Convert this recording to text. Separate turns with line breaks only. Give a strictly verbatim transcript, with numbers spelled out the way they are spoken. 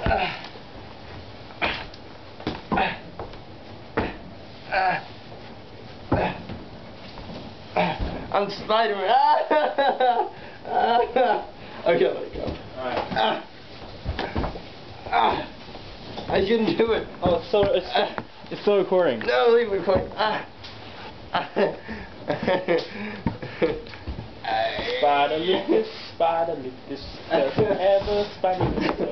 I'm Spider-Man. Okay, let it go. Alright. I shouldn't do it.
Oh, it's still it's it's still recording.
No, leave it recording.
Spider-Lucas, Spider-Lucas, doesn't ever Spider-Lucas.